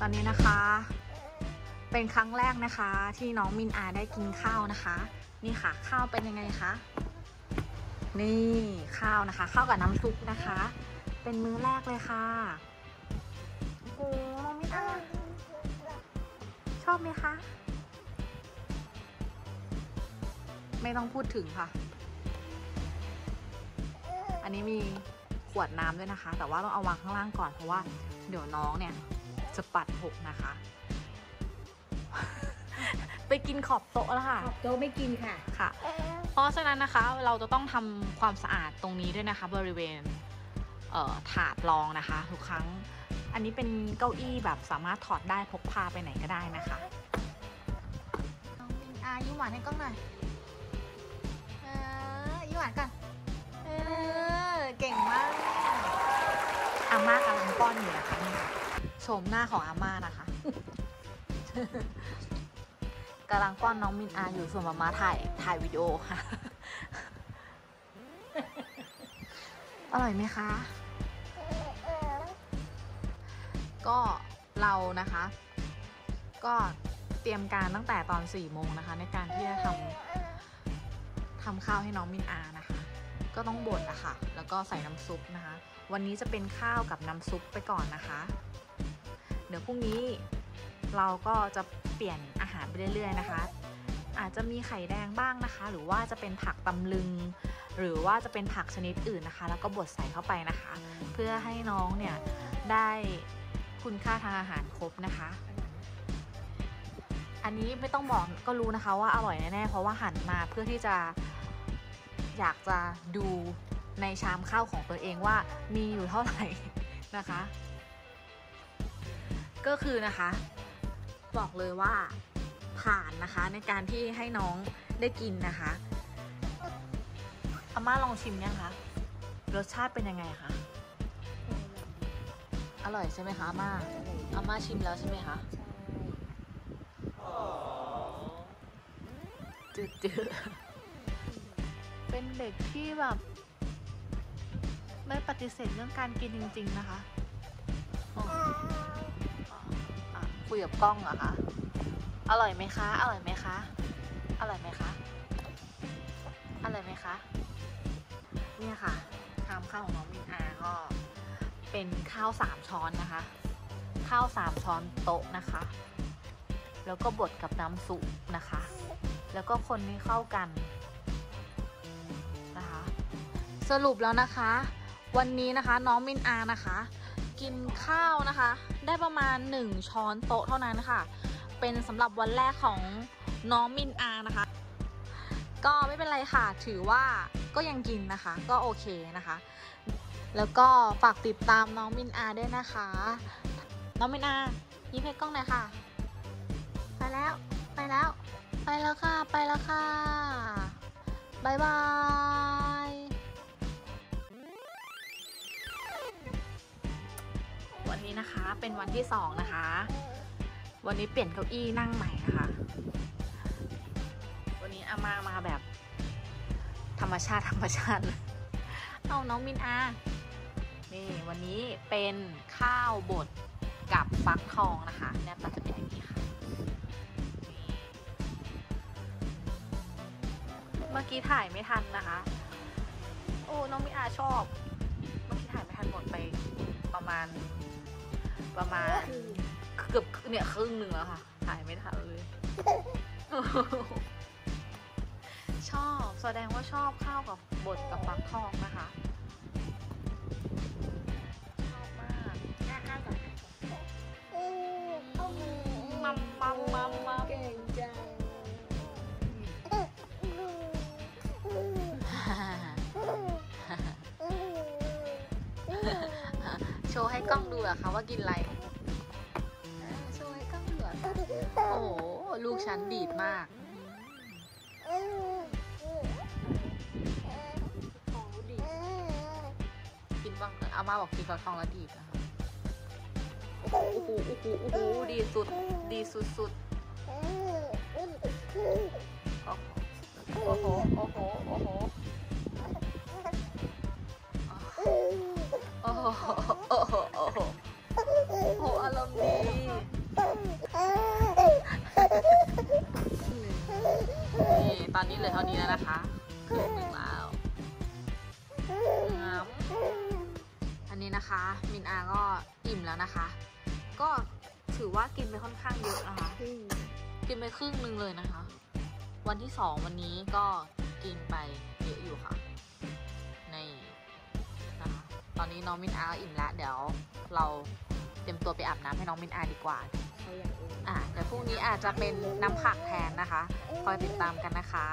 ตอนนี้นะคะเป็นครั้งแรกนะคะที่น้องมินอาได้กินข้าวนะคะนี่ค่ะข้าวเป็นยังไงคะนี่ข้าวนะคะข้าวกับน้ำซุปนะคะเป็นมื้อแรกเลยค่ะโอ้น้องมินอาชอบไหมคะไม่ต้องพูดถึงค่ะอันนี้มีขวดน้ำด้วยนะคะแต่ว่าต้องเอาวางข้างล่างก่อนเพราะว่าเดี๋ยวน้องเนี่ยจะปัดหกนะคะ ไปกินขอบโต๊ะแล้วค่ะขอบโต๊ะไม่กินค่ะค่ะเพราะฉะนั้นนะคะเราจะต้องทำความสะอาดตรงนี้ด้วยนะคะบริเวณถาดรองนะคะทุกครั้งอันนี้เป็นเก้าอี้แบบสามารถถอดได้พกพาไปไหนก็ได้นะคะน้องมินอายิ้มหวานให้กล้องหน่อยยิ้มหวานกันเก่งมากอาม่ากำลังป้อนอยู่นะคะนี่โฉมหน้าของอาม่านะคะ กำลังป้อนน้องมินอาอยู่ส่วนมาม่าถ่ายวิดีโอค่ะ อร่อยไหมคะก็เรานะคะก็เตรียมการตั้งแต่ตอน4 โมงนะคะในการที่จะทำข้าวให้น้องมินอานะคะก็ต้องบดอะค่ะแล้วก็ใส่น้ำซุปนะคะวันนี้จะเป็นข้าวกับน้ำซุปไปก่อนนะคะเดี๋ยวพรุ่งนี้เราก็จะเปลี่ยนอาหารไปเรื่อยๆนะคะอาจจะมีไข่แดงบ้างนะคะหรือว่าจะเป็นผักตำลึงหรือว่าจะเป็นผักชนิดอื่นนะคะแล้วก็บดใส่เข้าไปนะคะเพื่อให้น้องเนี่ยได้คุณค่าทางอาหารครบนะคะอันนี้ไม่ต้องบอกก็รู้นะคะว่าอร่อยแน่ๆเพราะว่าหั่นมาเพื่อที่จะอยากจะดูในชามข้าวของตัวเองว่ามีอยู่เท่าไหร่นะคะก็คือนะคะบอกเลยว่าผ่านนะคะในการที่ให้น้องได้กินนะคะอาม่าลองชิมยังคะรสชาติเป็นยังไงคะอร่อยใช่ไหมคะอาม่าชิมแล้วใช่ไหมคะจืดเป็นเด็กที่แบบไม่ปฏิเสธเรื่องการกินจริงๆนะคะคุยกับกล้องเหรอคะอร่อยไหมคะอร่อยไหมคะอร่อยไหมคะอร่อยไหมคะเนี่ยค่ะชามข้าวของน้องมินอาก็เป็นข้าว3 ช้อนนะคะข้าว3 ช้อนโต๊ะนะคะแล้วก็บดกับน้ำซุปนะคะแล้วก็คนให้เข้ากันนะคะสรุปแล้วนะคะวันนี้นะคะน้องมินอานะคะกินข้าวนะคะได้ประมาณ1 ช้อนโต๊ะเท่านั้นค่ะเป็นสำหรับวันแรกของน้องมินอานะคะก็ไม่เป็นไรค่ะถือว่าก็ยังกินนะคะก็โอเคนะคะแล้วก็ฝากติดตามน้องมินอาด้วยนะคะน้องมินอายิ้มให้กล้องหน่อยค่ะไปแล้วไปแล้วไปแล้วค่ะไปแล้วค่ะบ๊ายบายวันนี้นะคะเป็นวันที่2นะคะวันนี้เปลี่ยนเก้าอี้นั่งใหม่นะคะวันนี้อาม่ามาแบบธรรมชาติเอาน้องมินอานี่วันนี้เป็นข้าวบดกับฟักทองนะคะเนี่ยตัดจะเป็นอย่างนี้ค่ะเมื่อกี้ถ่ายไม่ทันนะคะโอ้น้องมินอาชอบเมื่อกี้ถ่ายไม่ทันหมดไปประมาณเกือบเนี่ยครึ่งหนึ่งแล้วค่ะถ่ายไม่ทันเลย ชอบแสดงว่าชอบข้าวกับบดกับฟักทองนะคะชอบมากมัมเก่งจังโชว์ให้กล้องดูอะคะว่ากินอะไรโชว์ให้กล้องดูอะโอ้โหลูกฉันดีดมากกินบ้างอาม่าบอกกินฟักทองแล้วดีดนะคะโอ้โหดีสุดโอ้โหอารมณ์ดีตอนนี้เหลือเท่านี้แล้วนะคะครึ่งหนึ่งแล้วอันนี้นะคะมินอาก็อิ่มแล้วนะคะ ก็ถือว่ากินไปค่อนข้างเยอะนะคะกินไปครึ่งนึงเลยนะคะ วันที่2วันนี้ก็กินไปเยอะอยู่ค่ะในนะคะตอนนี้น้องมินอาอิ่มแล้วเดี๋ยวเราเตรียมตัวไปอาบน้ำให้น้องมินอาดีกว่าเดี๋ยวพรุ่งนี้อาจจะเป็นน้ำผักแทนนะคะคอยติดตามกันนะคะ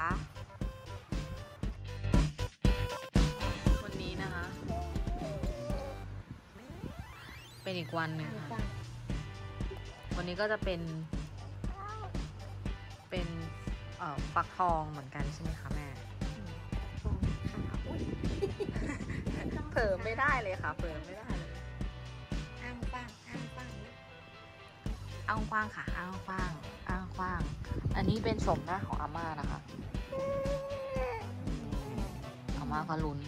วันนี้นะคะเป็นอีกวันหนึ่งค่ะวันนี้ก็จะเป็นฟักทองเหมือนกันใช่ไหมคะแม่เผลอไม่ได้เลยค่ะเผลอไม่ได้เลยอ้างกว้างค่ะอ้างกว้างอันนี้เป็นชมหน้าของอาม่านะคะอาม่าก็ลุ้น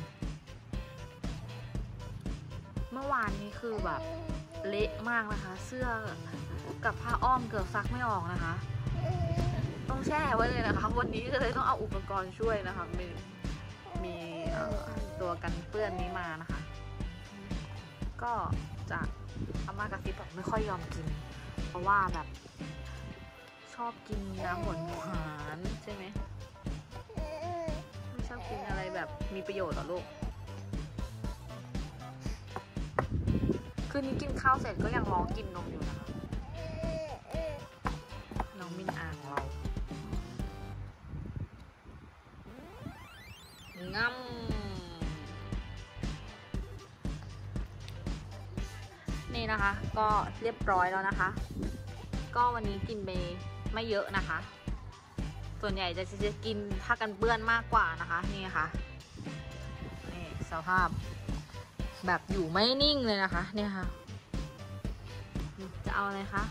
เมื่อวานนี้คือแบบเละมากนะคะเสื้อกับผ้าอ้อมเกือบซักไม่ออกนะคะต้องแช่ไว้เลยนะคะวันนี้ก็เลยต้องเอาอุปกรณ์ช่วยนะคะมีตัวกันเปื้อนนี้มานะคะก็จะอาม่ากระซิบแบบไม่ค่อยยอมกินเพราะว่าแบบชอบกินน้ำหวานใช่ไหมไม่ชอบกินอะไรแบบมีประโยชน์หรอลูกคืนนี้กินข้าวเสร็จก็ยังร้องกินนมอยู่นะคะน้องมินอาของเราง่ำนี่นะคะก็เรียบร้อยแล้วนะคะก็วันนี้กินไปไม่เยอะนะคะส่วนใหญ่จะกินผ้ากันเปื้อนมากกว่านะคะนี่ค่ะนี่สภาพแบบอยู่ไม่นิ่งเลยนะคะเนี่ยค่ะจะเอาอะไรคะ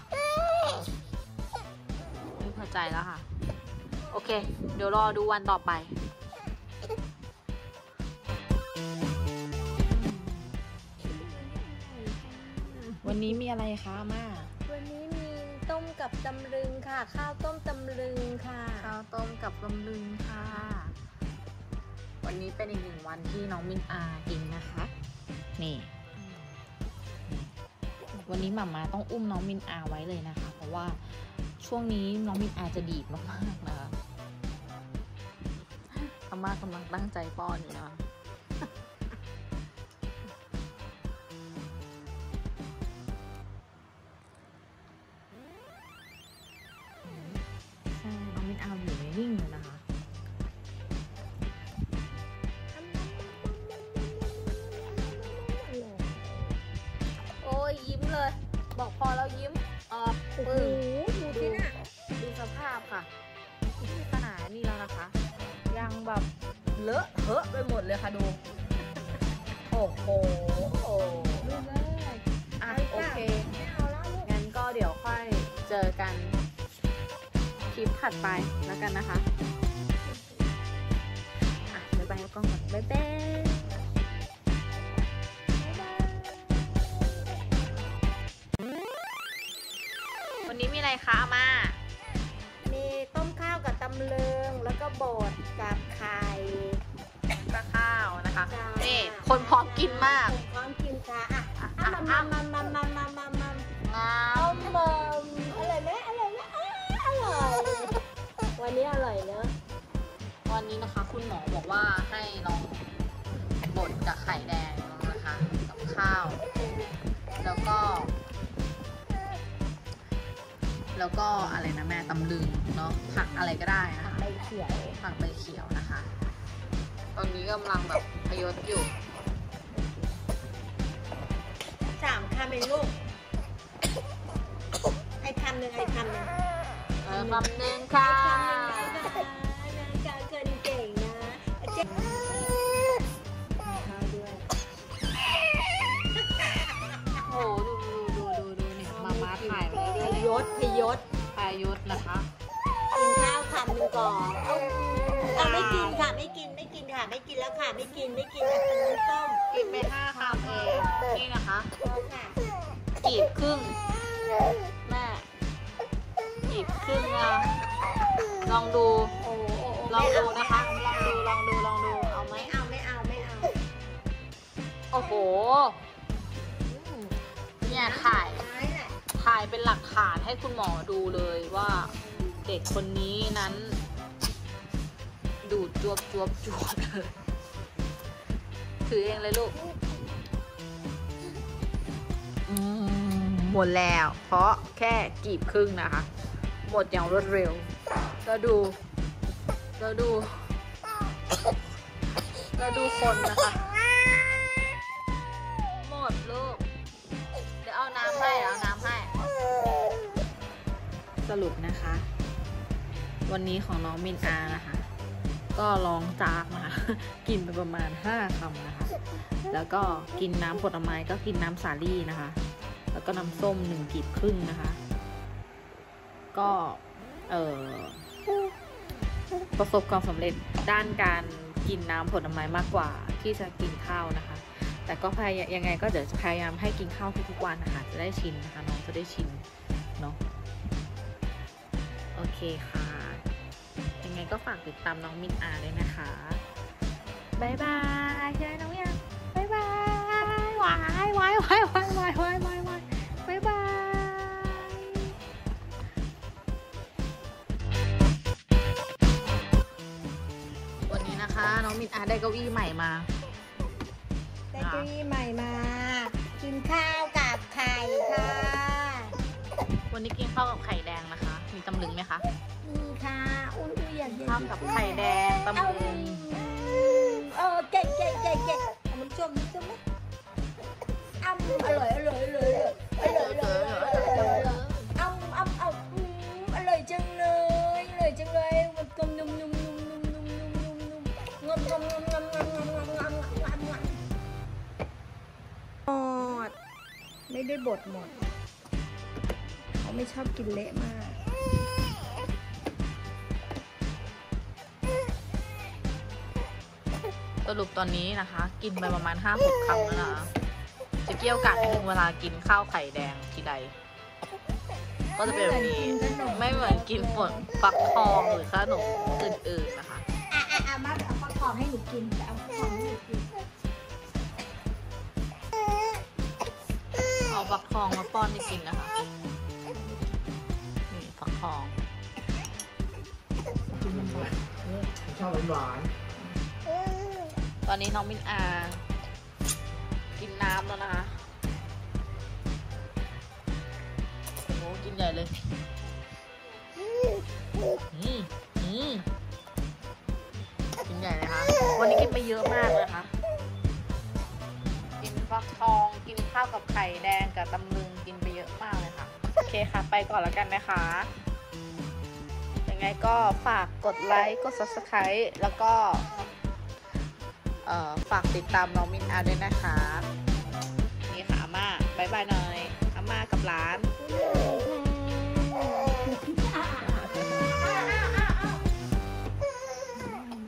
ไม่พอใจแล้วค่ะโอเคเดี๋ยวรอดูวันต่อไปวันนี้มีอะไรคะม่าวันนี้มีต้มกับตำลึงค่ะข้าวต้มตำลึงค่ะข้าวต้มกับตำลึงค่ะวันนี้เป็นอีก1วันที่น้องมินอากินนะคะนี่วันนี้หม่าม้าต้องอุ้มน้องมินอาไว้เลยนะคะเพราะว่าช่วงนี้น้องมินอาจะดีดมากๆนะคะอาม่ากำลังตั้งใจป้อนอยู่นะน้องมินอาอยู่ในนิ่งเลยนะคะโอ้ยยิ้มเลยบอกพอแล้วยิ้มปึ้งดูที่น่ะดูสภาพค่ะที่ขนาดนี้แล้วนะคะยังแบบเลอะเทอะไปหมดเลยค่ะดูโอ้โหดูเลยโอเคงั้นก็เดี๋ยวค่อยเจอกันคลิปถัดไปแล้วกันนะคะบ๊ายบายกล้องก่อนบ๊ายบายวันนี้มีอะไรคะอาม่ามีต้มข้าวกับตำลึงแล้วก็บดกับไข่กับข้าวนะคะนี่คนพร้อมกินมากพร้อมกินค่ะมาอร่อยไหมอร่อยวันนี้อร่อยเนอะวันนี้นะคะคุณหมอบอกว่าให้ลองบดกับไข่แดงนะคะกับข้าวแล้วก็อะไรนะแม่ตำลึงเนาะผักอะไรก็ได้นะคะใบเขียวผักใบเขียวนะคะตอนนี้กำลังแบบพยศอยู่ 3 คำเองลูกไอ้คำหนึ่งคำหนึ่งค่ะเกินเก่งนะเจ๊โอ้ดูนี่มาถ่ายพยศนะคะกินข้าวคำหนึ่งก่อนไม่กินค่ะไม่กินแล้วค่ะไม่กินจะกินน้ำส้มกินไป5 คำเองนี่นะคะกีบครึ่งแม่กีบครึ่งลองดูโอ้ลองดูนะคะ ลองดูเอาไหมไม่เอาโอ้โหเนี่ยถ่ายเป็นหลักฐานให้คุณหมอดูเลยว่าเด็กคนนี้นั้น ดูดจวบเลยถือเองเลยลูกหมดแล้วเพราะแค่กีบครึ่งนะคะ หมดอย่างรวดเร็วก็ดูคนนะคะ หมดลูกเดี๋ยวเอาน้ำให้สรุปนะคะ วันนี้ของน้องมินอานะคะ ก็ร้องจากนะคะ กินไปประมาณ5 คำนะคะ แล้วก็กินน้ำผลไม้ก็กินน้ำสาลี่นะคะ แล้วก็น้ำส้ม1 กีบครึ่งนะคะ ก็ประสบความสำเร็จด้านการกินน้ำผลไม้มากกว่าที่จะกินข้าวนะคะ แต่ก็ยังไงก็เดี๋ยวจะพยายามให้กินข้าวทุกๆวันนะคะจะได้ชินนะคะน้องจะได้ชินเนาะโอเคค่ะยังไงก็ฝากติดตามน้องมินอาด้วยนะคะบ๊ายบายใช่ไหมน้องยังบ๊ายบายบ๊ายบายวันนี้นะคะน้องมินอาได้เก้าอี้ใหม่มาได้เก้าอี้ใหม่มา กินข้าวกับไข่ค่ะวันนี้กินข้าวกับไข่แดงนะคะ มีตำลึงไหมคะมีค่ะอุ้ยอยากข้าวกับไข่แดงตำลึงเก่งมันชมไหมอร่อยอร่อยจังเลยมันกลมนุ่มไม่ได้บดหมดเขาไม่ชอบกินเละมากสรุปตอนนี้นะคะ กินไปประมาณ 5-6 คำแล้วนะคะจะเกี่ยวกัดนิดนึงเวลากินข้าวไข่แดงทีใดก็จะเป็นแบบนี้ไม่เหมือนกินฝนฟักทองหรือขนมอื่นๆนะคะมาเอาฟักทองให้หนูกินเอาฟักทองให้หนูกินเอาฟักทองมาป้อนให้กินนะคะนี่ฟักทองชอบหวานตอนนี้น้องมินอากินน้ำแล้วนะคะโอ้โหกินใหญ่เลยกินใหญ่เลยค่ะวันนี้กินไปเยอะมากเลยค่ะกินฟักทองกินข้าวกับไข่แดงกับตำลึงกินไปเยอะมากเลยค่ะโอเคค่ะไปก่อนแล้วกันนะคะยังไงก็ฝากกดไลค์กด Subscribe แล้วก็ฝากติดตามน้องมินอาด้วยนะคะ